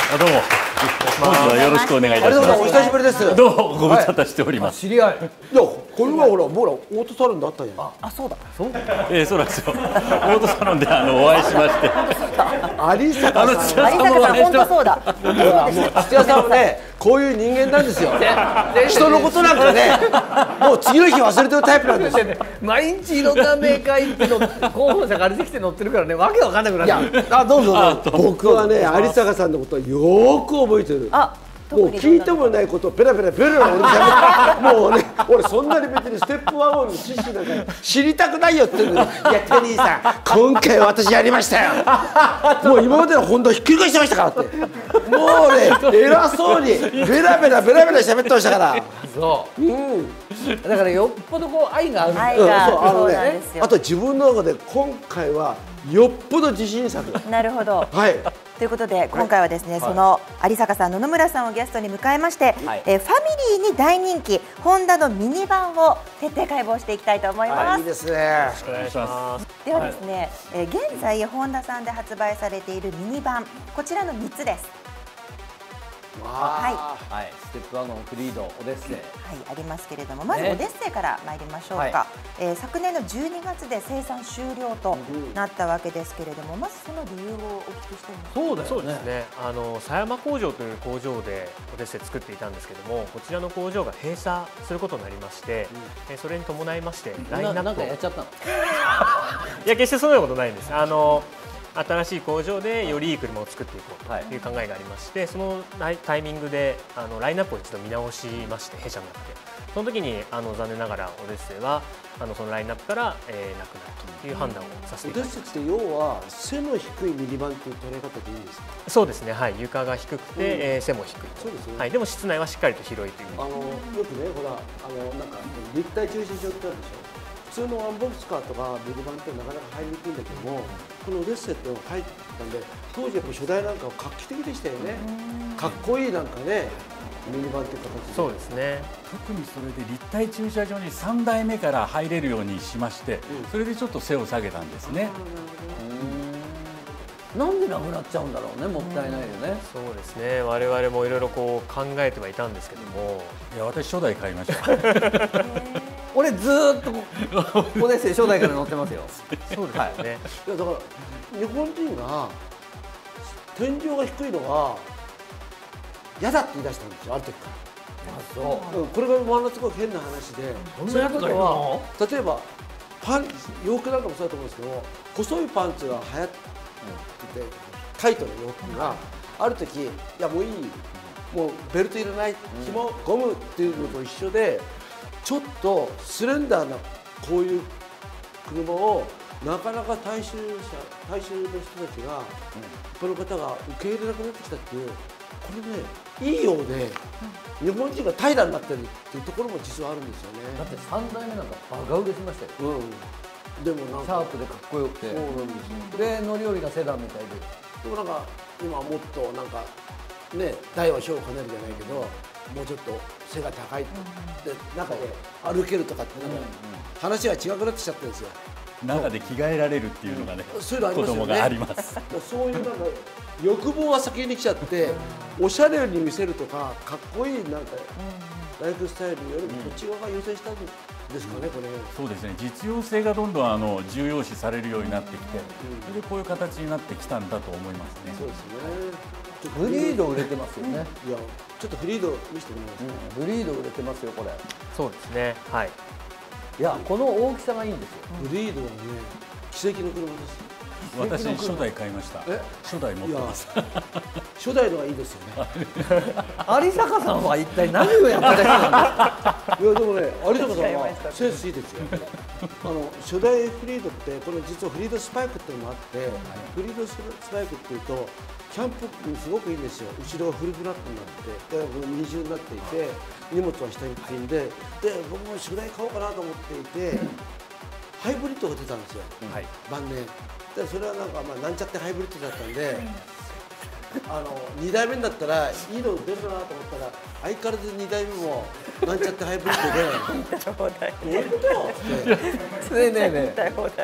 どうも。本日はよろしくお願いいたします。 お久しぶりです。 どうもご無沙汰しております。 知り合い。いや、これはほら、オートサロンであったんや。 あ、そうだ。 そうなんですよ。オートサロンでお会いしまして。 有坂さん。 本当そうだ。 土屋さんもね、こういう人間なんですよ。人のことなんかね、もう次の日忘れてるタイプなんですよ。 毎日いろんなメーカー行っての候補者が出てきて乗ってるからね、わけわかんなくなっちゃう。 あ、どうぞ。僕はね、有坂さんのことをよーく覚えてる。もう聞いてもないことをペラペラ俺もうね、俺そんなに別にステップワゴンの知識なんか知りたくないよって言うのに、いやテニーさん今回私やりましたよ、もう今までの本当ひっくり返してましたからって、もうね偉そうにベラベラ喋ってましたから。 そう、だからよっぽどこう愛があるんだよ。 そうなんですよ。 あと自分の中で今回はよっぽど自信作。 なるほど。 はい。 ということで今回はですね、その有坂さん、野々村さんをゲストに迎えまして、ファミリーに大人気ホンダのミニバンを徹底解剖していきたいと思います。 いいですね。 よろしくお願いします。 ではですね、現在ホンダさんで発売されているミニバン、こちらの3つです。 はい、ステップワゴン、フリード、オデッセイ、 ありますけれども、まずオデッセイから参りましょうか。昨年の12月で生産終了となったわけですけれども、まずその理由をお聞きしてみます。 そうですね。狭山工場という工場でオデッセイ作っていたんですけども、こちらの工場が閉鎖することになりまして、それに伴いましてラインナップをやっちゃったの。いや、決してそんなことないんです。新しい工場でよりいい車を作っていこうという考えがありまして、そのタイミングでラインナップを一度見直しまして、弊社の中でその時に残念ながらオデッセイはそのラインナップからなくなるという判断をさせていただきました。 オデッセイって要は背の低いミニバンという捉え方でいいんですか？ そうですね、はい、床が低くて、背も低い。 そうですね。 はい、でも室内はしっかりと広いという。 よくね、ほらなんか立体駐車場ってあるでしょ。普通のワンボックスカーとかミニバンってなかなか入りにくいんだけども、このオデッセイって入ったんで、当時やっぱ初代なんかは画期的でしたよね。かっこいいなんかね、ミニバンっていう形で。 そうですね。 特にそれで立体駐車場に3台目から入れるようにしまして、それでちょっと背を下げたんですね。 なんでなくなっちゃうんだろうね、もったいないよね。そうですね、我々もいろいろこう考えてはいたんですけども、 いや、私初代買いました。 俺ずーっとオデッセイ初代から乗ってますよ。そうですよね。 いやだから日本人が天井が低いのは嫌だって言い出したんですよ、ある時から。これがものすごく変な話で、そういうことは例えば洋服なんかもそうだと思うんですけど、細いパンツが流行っててタイトな洋服がある時、いやもういい、もうベルトいらない、紐ゴムっていうのと一緒で、ちょっとスレンダーなこういう車をなかなか大衆の人たちが、この方が受け入れなくなってきたっていう、これね、いいようで日本人が怠惰になってるっていうところも実はあるんですよね。 だって3代目なんかバカ売れしましたよ。 でもなんかシャープでかっこよくて、そうなんですよ。で乗り降りがセダンみたいで、 でもなんか今もっとなんかね、大は小を兼ねるじゃないけど、もうちょっと背が高いで中で歩けるとかってなんか話は違くなってきちゃってるんですよ。 中で着替えられるっていうのがね、 そういうのあり子ますよね。 供があります。 そういうなんか欲望が先に来ちゃって、おしゃれに見せるとかかっこいいなんかライフスタイルよりもこっち側が優先したんですかね、これ。 そうですね、実用性がどんどん重要視されるようになってきて、それでこういう形になってきたんだと思いますね。 そうですね。 フリード売れてますよね。 いや、ちょっとフリード見せてもらえますか。 フリード売れてますよ、これ。 そうですね、はい。いや、この大きさがいいんですよ。 フリードはね、奇跡の車です。 私初代買いました。初代持ってます。 初代のがいいですよね。 有坂さんは一体何をやってた人なんですか。 いやでもね、有坂さんはセンスいいですよ。初代フリードってこれ実はフリードスパイクっていうのもあって、フリードスパイクっていうとキャンプにすごくいいんですよ。後ろがフルフラットになってで二重になっていて、荷物は下に積んで、僕も初代買おうかなと思っていて、ハイブリッドが出たんですよ、晩年。でそれはなんかなんちゃってハイブリッドだったんで、2代目になったらいいの出るかなと思ったら、相変わらず2代目もなんちゃってハイブリッドでどういうことよって。 ねえねえねえ、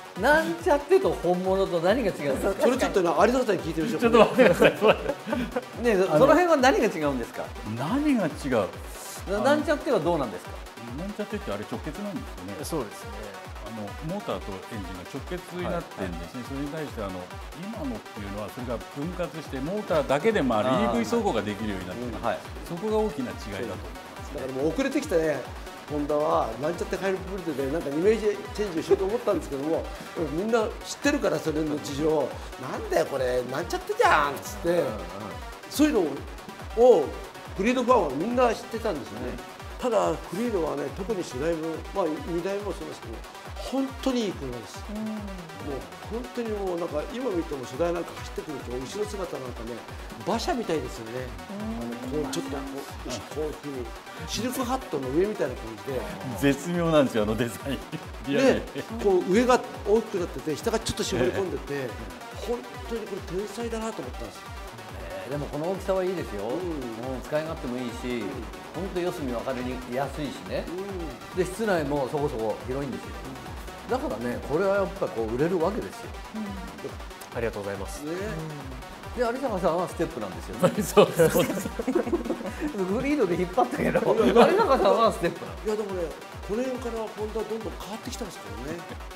なんちゃってと本物と何が違うんですか。 それちょっと有田さんに聞いてみましょう。 ちょっと待ってください。 ね、その辺は何が違うんですか。 何が違う。 なんちゃってはどうなんですか。 なんちゃってってあれ直結なんですよね。 そうですね。 モーターとエンジンが直結になってるんですね。それに対して今のっていうのはそれが分割してモーターだけでもEV 走行ができるようになってる、そこが大きな違いだと思います。 だからもう遅れてきたね、ホンダはなんちゃってハイブリッドでなんかイメージチェンジをしようと思ったんですけども、みんな知ってるからそれの事情、なんだよこれなんちゃってじゃんっつって、そういうのをフリードファンはみんな知ってたんですよね。ただフリードはね、特に初代も、まあ、2代もそうですけど本当にいい車です。もう本当にもうなんか今見ても初代なんか走ってくると後ろ姿なんかね馬車みたいですよね。こうちょっとこういうふうにシルクハットの上みたいな感じで絶妙なんですよデザイン。 でこう上が大きくなってて下がちょっと絞り込んでて本当にこれ天才だなと思ったんですよ。 でもこの大きさはいいですよ。もう使い勝手もいいし、本当四隅分かりやすいしね。で室内もそこそこ広いんですよ。だからね、これはやっぱりこう売れるわけですよ。 ありがとうございます。 で有坂さんはステップなんですよね。 そうです。 フリードで引っ張ったけど有坂さんはステップなんです。 いやでもね、この辺からホンダはどんどん変わってきてますからね。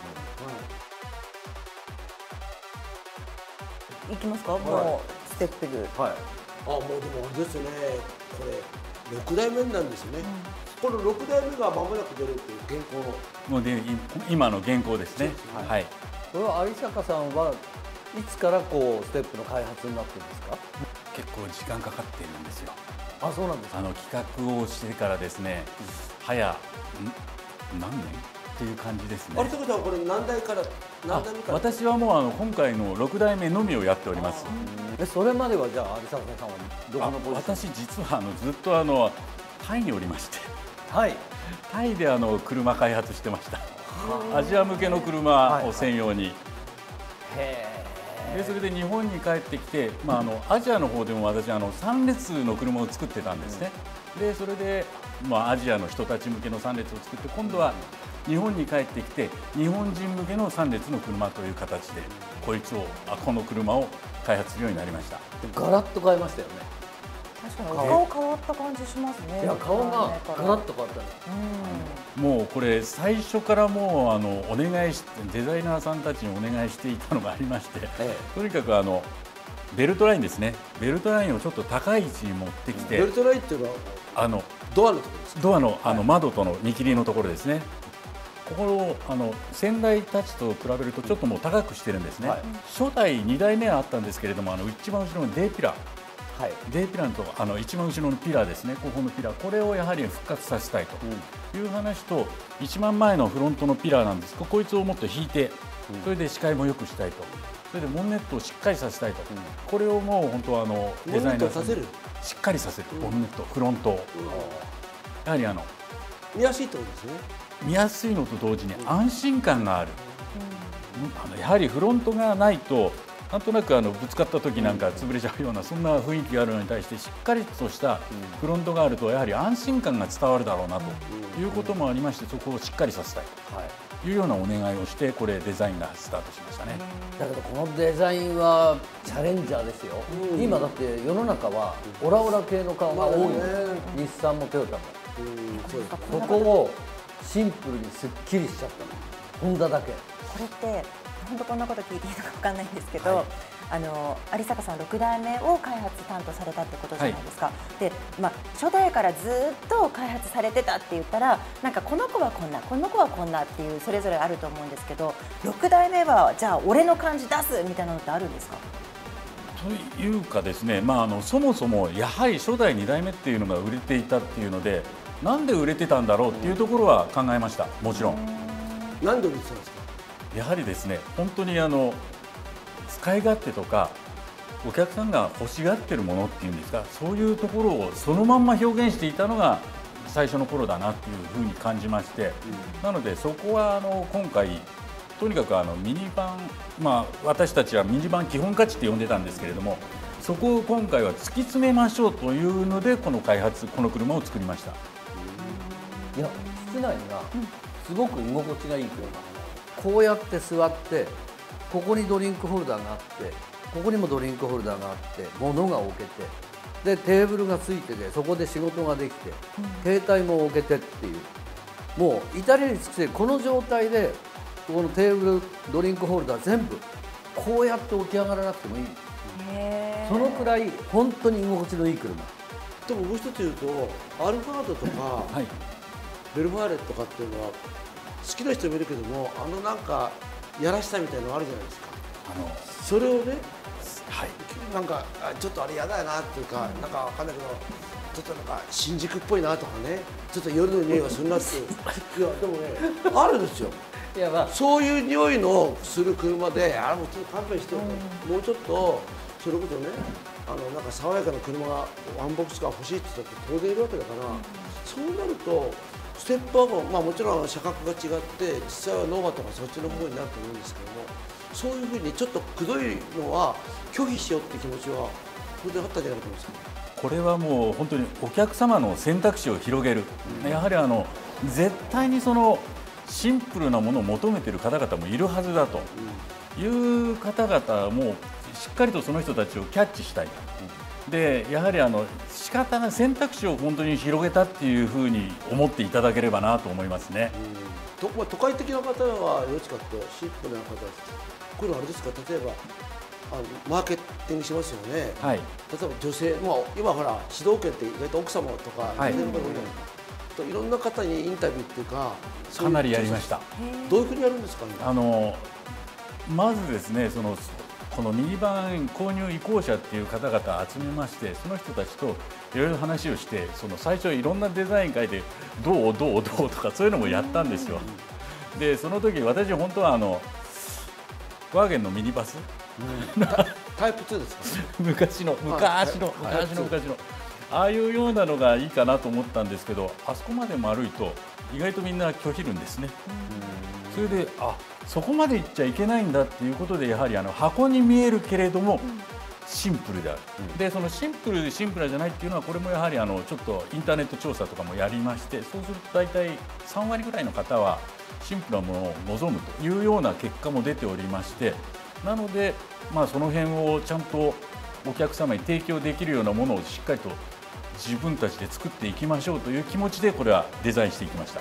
いきますか、もうステップル。 もうでもあれですよね、これ6代目なんですよね。この6代目が間もなく出るっていう現行のもうで今の現行ですね。はい。 これは有坂さんはいつからこうステップの開発になってるんですか。 結構時間かかってるんですよ。 あ、そうなんですか。 企画をしてからですね、早何年っていう感じですね。 あれってことはこれ何代から何代目から。 私はもう今回の6代目のみをやっております。 それまではじゃあ有坂さんはどこのポジション。 私実はずっとタイにおりまして、タイで車開発してました。アジア向けの車を専用に。でそれで日本に帰ってきて、アジアの方でも私3列の車を作ってたんですね。でそれで、アジアの人たち向けの3列を作って、今度は日本に帰ってきて日本人向けの3列の車という形でこの車を開発するようになりました。 ガラッと変えましたよね。 確かに顔変わった感じしますね。 いや、顔がガラッと変わったね。 もうこれ最初からもうお願いしてデザイナーさんたちにお願いしていたのがありまして、とにかくベルトラインですね。ベルトラインをちょっと高い位置に持ってきて、 ベルトラインっていうのはドアのところですか。 ドアの窓との見切りのところですね。ここを先代たちと比べるとちょっともう高くしてるんですね。初代2代目はあったんですけれども、一番後ろの D ピラー、D ピラーと一番後ろのピラーですね、ここのピラー、これをやはり復活させたいという話と、一番前のフロントのピラーなんですが、こいつをもっと引いて、それで視界も良くしたいと、それでボンネットをしっかりさせたいと、これをもう本当はデザイナーさんにしっかりさせる、ボンネット、フロントをやはり見やすいってことですね。 見やすいのと同時に安心感がある。やはりフロントがないとなんとなくぶつかった時なんか潰れちゃうようなそんな雰囲気があるのに対して、しっかりとしたフロントがあるとやはり安心感が伝わるだろうなということもありまして、そこをしっかりさせたいというようなお願いをして、これデザインがスタートしましたね。 だけどこのデザインはチャレンジャーですよ。今だって世の中はオラオラ系の顔が多い、日産もトヨタも。そこをシンプルにすっきりしちゃったの、ホンダだけ。 これって本当こんなこと聞いていいのか分かんないんですけど、有坂さん6代目を開発担当されたってことじゃないですか。で、初代からずっと開発されてたって言ったら、なんかこの子はこんな、この子はこんなっていうそれぞれあると思うんですけど、6代目はじゃあ俺の感じ出すみたいなのってあるんですか？ というかですね、そもそもやはり初代2代目っていうのが売れていたっていうので、なんで売れてたんだろうっていうところは考えました。もちろん。 なんで売れてたんですか？ やはりですね、本当に使い勝手とかお客さんが欲しがってるものっていうんですか、そういうところをそのまんま表現していたのが最初の頃だなっていうふうに感じまして、なのでそこは今回とにかくミニバン、私たちはミニバン基本価値って呼んでたんですけれども、そこを今回は突き詰めましょうというのでこの車を作りました。 いや、室内がすごく居心地がいい車。 こうやって座ってここにドリンクホルダーがあってここにもドリンクホルダーがあって物が置けてでテーブルがついててそこで仕事ができて、携帯も置けてっていうもう至れり尽くせこの状態でこのテーブルドリンクホルダー全部こうやって起き上がらなくてもいい。そのくらい本当に居心地のいい車。 でももう一つ言うとアルファードとか、はい、ベルファーレとかっていうのは好きな人もいるけどもなんかやらしたみたいなのあるじゃないですか。それをね、はい、なんかちょっとあれやだよなっていうか、なんかわかんないけどちょっとなんか新宿っぽいなとかね、ちょっと夜の匂いがするなっていやでもねあるんですよ。いや、まあ、そういう匂いのする車でもうちょっと勘弁してよ、もうちょっとそれこそねなんか爽やかな車がワンボックスが欲しいって言ったって当然いるわけだから、そうなるとステップワゴン、もちろん車格が違って実際はノーバとかそっちの方になると思うんですけども、そういうふうにちょっとくどいのは拒否しようって気持ちは当然あったんじゃないかと思うんですよ。 これはもう本当にお客様の選択肢を広げる、やはり絶対にそのシンプルなものを求めている方々もいるはずだという方々もしっかりとその人たちをキャッチしたい。でやはり仕方ない選択肢を本当に広げたっていうふうに思っていただければなと思いますね。 都会的な方はどっちかというとシンプルな方です。こういうのあれですか、例えばマーケティングしますよね、はい、例えば女性、今ほら指導権って意外と奥様とか、はい、いろんな方にインタビューっていうかかなりやりました。 どういうふうにやるんですかね。 まずですねこのミニバン購入意向者っていう方々を集めまして、その人たちといろいろ話をして、最初いろんなデザイン書いてどうとかそういうのもやったんですよ。でその時私本当はワーゲンのミニバス、 タイプ2ですか、 昔のああいうようなのがいいかなと思ったんですけど、あそこまで丸いと意外とみんな拒否るんですね。それでそこまで行っちゃいけないんだっていうことで、やはり箱に見えるけれどもシンプルである、でそのシンプルでシンプルじゃないっていうのは、これもやはりちょっとインターネット調査とかもやりまして、そうすると大体3割ぐらいの方はシンプルなものを望むというような結果も出ておりまして、なのでその辺をちゃんとお客様に提供できるようなものをしっかりと自分たちで作っていきましょうという気持ちでこれはデザインしていきました。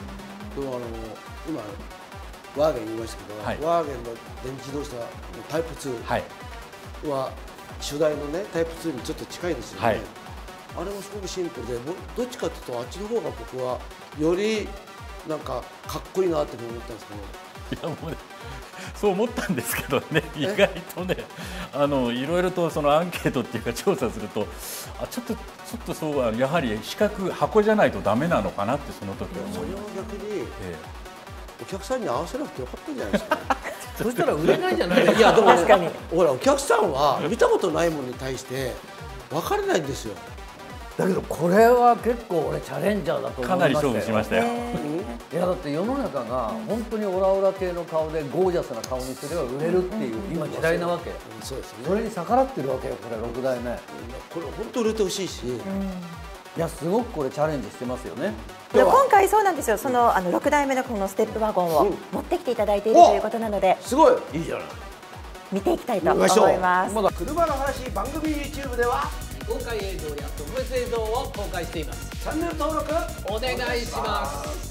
今ワーゲン言いましたけど、はい、ワーゲンの電気自動車のタイプ2は初代のねタイプ2にちょっと近いですよね、はい、あれもすごくシンプルで、どっちかというとあっちの方が僕はよりなんかかっこいいなって思ったんですけど。 いやもうね、そう思ったんですけどね、意外とねいろいろとそのアンケートっていうか調査するとちょっとそうはやはり箱じゃないとダメなのかなってその時は思います。 それは逆に、お客さんに合わせなくてよかったんじゃないですか、ね、 そしたら売れないじゃないですか。 いやでも確かにほらお客さんは見たことないものに対して分からないんですよ。 だけどこれは結構俺チャレンジャーだと思いましたよ。 かなり勝負しましたよ。 いやだって世の中が本当にオラオラ系の顔でゴージャスな顔にすれば売れるっていう今時代なわけ。 そうですね。 それに逆らってるわけよこれ6代目。 これ本当売れてほしいし。 いやすごくこれチャレンジしてますよね。 今回そうなんですよ。その6代目のこのステップワゴンを持ってきていただいているということなので、 すごいいいじゃない。 見ていきたいと思います。 まだ車の話番組 YouTube では公開映像や特別映像を公開しています。 チャンネル登録お願いします。